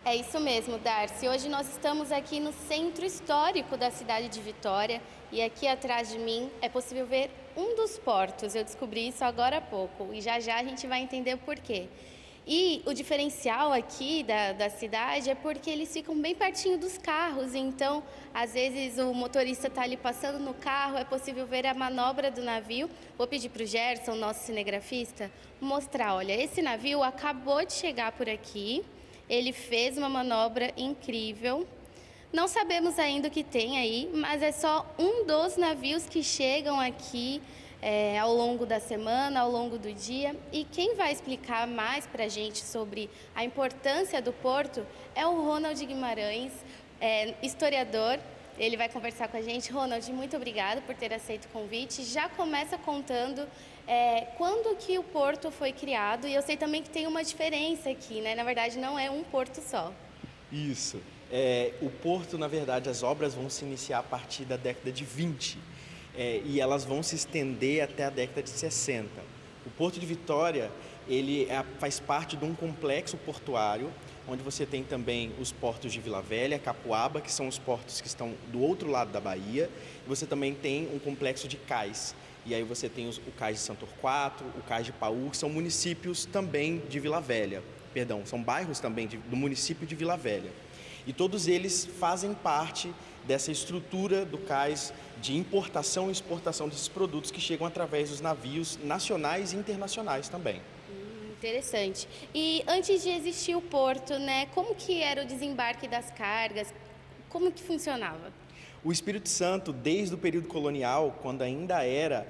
É isso mesmo, Darcy. Hoje nós estamos aqui no centro histórico da cidade de Vitória e aqui atrás de mim é possível ver um dos portos. Eu descobri isso agora há pouco e já já a gente vai entender o porquê. E o diferencial aqui da cidade é porque eles ficam bem pertinho dos carros, então às vezes o motorista está ali passando no carro, é possível ver a manobra do navio. Vou pedir para o Gerson, nosso cinegrafista, mostrar. Olha, esse navio acabou de chegar por aqui. Ele fez uma manobra incrível. Não sabemos ainda o que tem aí, mas é só um dos navios que chegam aqui ao longo da semana, ao longo do dia. E quem vai explicar mais para a gente sobre a importância do porto é o Ronald Guimarães, historiador. Ele vai conversar com a gente. Ronald, muito obrigada por ter aceito o convite. Já começa contando quando que o porto foi criado. E eu sei também que tem uma diferença aqui, né? Na verdade, não é um porto só. Isso. O porto, na verdade, as obras vão se iniciar a partir da década de 20 e elas vão se estender até a década de 60. O Porto de Vitória, ele faz parte de um complexo portuário, onde você tem também os portos de Vila Velha, Capuaba, que são os portos que estão do outro lado da Bahia, e você também tem um complexo de cais. E aí você tem o cais de Santo Torquato, o cais de Paú, que são municípios também de Vila Velha. Perdão, são bairros também do município de Vila Velha. E todos eles fazem parte dessa estrutura do cais de importação e exportação desses produtos que chegam através dos navios nacionais e internacionais também. Interessante. E antes de existir o porto, né, como que era o desembarque das cargas? Como que funcionava? O Espírito Santo, desde o período colonial, quando ainda era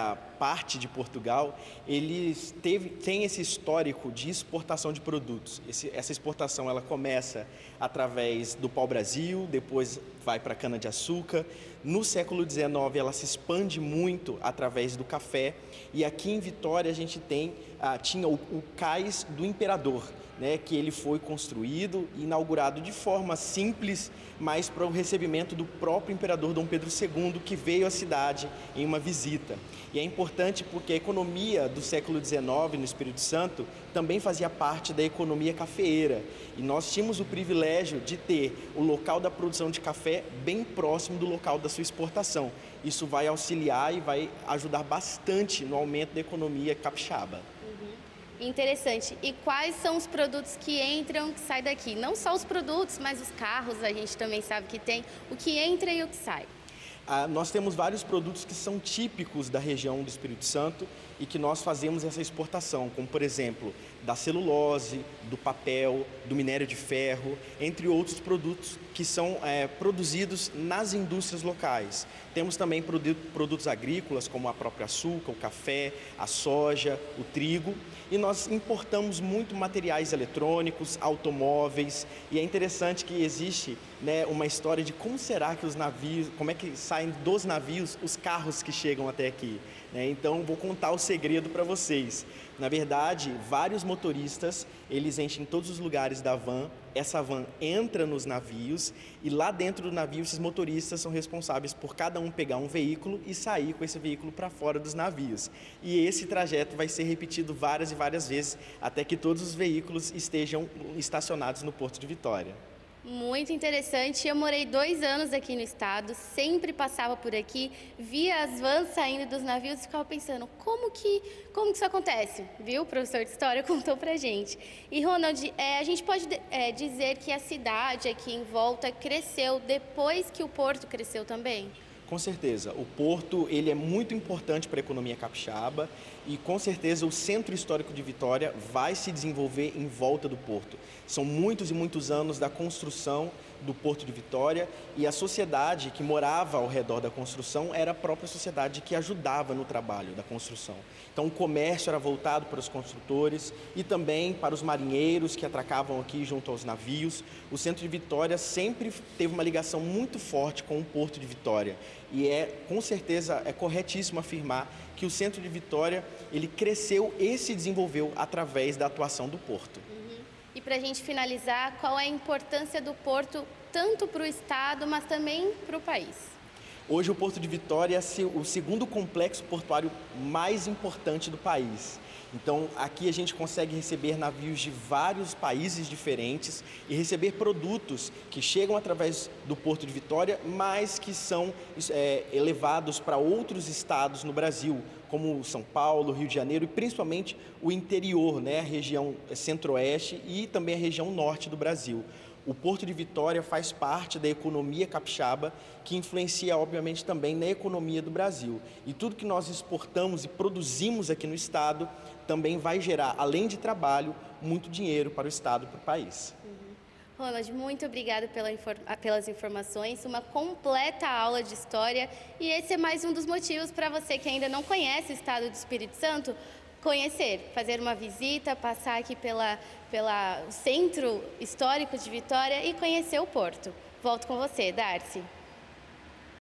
parte de Portugal, eles têm esse histórico de exportação de produtos. Essa exportação ela começa através do pau-brasil, depois vai para a cana-de-açúcar. No século XIX ela se expande muito através do café. E aqui em Vitória a gente tinha o cais do Imperador, né, que ele foi construído e inaugurado de forma simples, mas para o recebimento do próprio imperador Dom Pedro II, que veio à cidade em uma visita. E é importante porque a economia do século XIX no Espírito Santo também fazia parte da economia cafeeira. E nós tínhamos o privilégio de ter o local da produção de café bem próximo do local da sua exportação. Isso vai auxiliar e vai ajudar bastante no aumento da economia capixaba. Interessante. E quais são os produtos que entram e que saem daqui? Não só os produtos, mas os carros, a gente também sabe que tem o que entra e o que sai. Nós temos vários produtos que são típicos da região do Espírito Santo e que nós fazemos essa exportação, como por exemplo, da celulose, do papel, do minério de ferro, entre outros produtos que são produzidos nas indústrias locais. Temos também produtos agrícolas, como a própria açúcar, o café, a soja, o trigo, e nós importamos muito materiais eletrônicos, automóveis, e é interessante que existe, né, uma história de como será que os navios, como é que saem dos navios os carros que chegam até aqui, né? Então vou contar o segredo para vocês. Na verdade, vários motoristas, eles enchem em todos os lugares da van, essa van entra nos navios e lá dentro do navio esses motoristas são responsáveis por cada um pegar um veículo e sair com esse veículo para fora dos navios. E esse trajeto vai ser repetido várias e várias vezes até que todos os veículos estejam estacionados no Porto de Vitória. Muito interessante. Eu morei 2 anos aqui no estado, sempre passava por aqui, via as vans saindo dos navios e ficava pensando, como que isso acontece? Viu? O professor de história contou pra gente. E Ronald, a gente pode dizer que a cidade aqui em volta cresceu depois que o porto cresceu também? Com certeza, o porto ele é muito importante para a economia capixaba e com certeza o centro histórico de Vitória vai se desenvolver em volta do porto. São muitos e muitos anos da construção do Porto de Vitória e a sociedade que morava ao redor da construção era a própria sociedade que ajudava no trabalho da construção. Então o comércio era voltado para os construtores e também para os marinheiros que atracavam aqui junto aos navios. O centro de Vitória sempre teve uma ligação muito forte com o Porto de Vitória e com certeza é corretíssimo afirmar que o centro de Vitória ele cresceu e se desenvolveu através da atuação do porto. E para a gente finalizar, qual é a importância do porto tanto para o estado, mas também para o país? Hoje o Porto de Vitória é o segundo complexo portuário mais importante do país. Então, aqui a gente consegue receber navios de vários países diferentes e receber produtos que chegam através do Porto de Vitória, mas que são elevados para outros estados no Brasil, como São Paulo, Rio de Janeiro e principalmente o interior, né, a região centro-oeste e também a região norte do Brasil. O Porto de Vitória faz parte da economia capixaba, que influencia, obviamente, também na economia do Brasil. E tudo que nós exportamos e produzimos aqui no estado também vai gerar, além de trabalho, muito dinheiro para o estado e para o país. Ronald, muito obrigada pelas informações, uma completa aula de história, e esse é mais um dos motivos para você que ainda não conhece o estado do Espírito Santo, conhecer, fazer uma visita, passar aqui pelo Centro Histórico de Vitória e conhecer o Porto. Volto com você, Darcy.